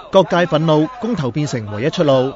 各界憤怒，公投變成唯一出路。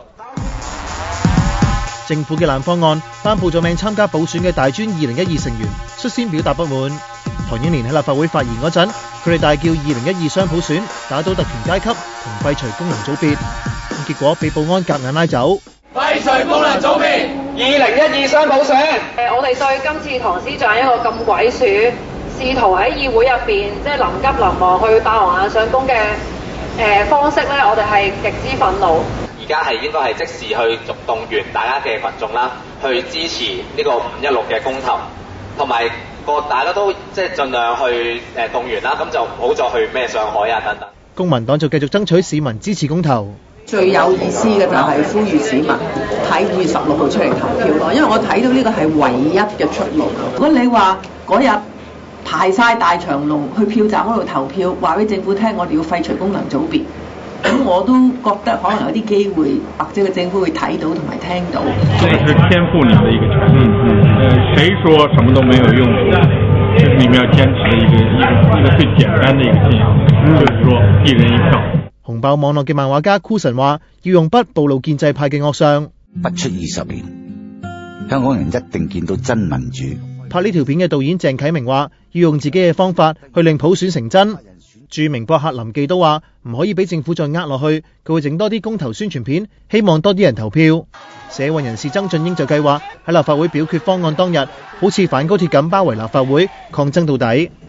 政府嘅爛方案頒布咗名參加補選嘅大專2012成員率先表達不滿。唐英年喺立法會發言嗰陣，佢哋大叫2012雙普選，打倒特權階級同廢除功能組別，結果被保安夾硬拉走。 廢除功能組別，2012雙普選。 我哋對今次唐司長一個咁鬼鼠，試圖喺議會入邊即係臨急臨忙去霸王硬上弓嘅方式咧，我哋係極之憤怒。 而家係應該係即時去動員大家嘅群眾啦，去支持呢個516嘅公投，同埋大家都即係盡量去動員啦，咁就唔好再去咩上海啊等等。 公民黨就繼續爭取市民支持公投。 最有意思嘅就係呼籲市民喺2月16號出嚟投票咯，因為我睇到呢個係唯一嘅出路。如果你話嗰日排晒大長龍去票站嗰度投票，話俾政府聽我哋要廢除功能組別，咁我都覺得可能有啲機會，或者個政府會睇到同埋聽到。 這是天賦你的一個權利。誰說什麼都沒有用？就是你們要堅持的一個最簡單的一個信仰，就是說一人一票。 紅爆網絡嘅漫畫家酷神話，要用筆暴露建制派嘅惡相。 不出20年，香港人一定見到真民主。 拍呢條片嘅導演鄭啟明話，要用自己嘅方法去令普選成真。著名博客林記都話，唔可以俾政府再呃落去，佢會整多啲公投宣傳片，希望多啲人投票。社運人士曾俊英就計劃喺立法會表決方案當日，好似反高鐵咁包圍立法會，抗爭到底。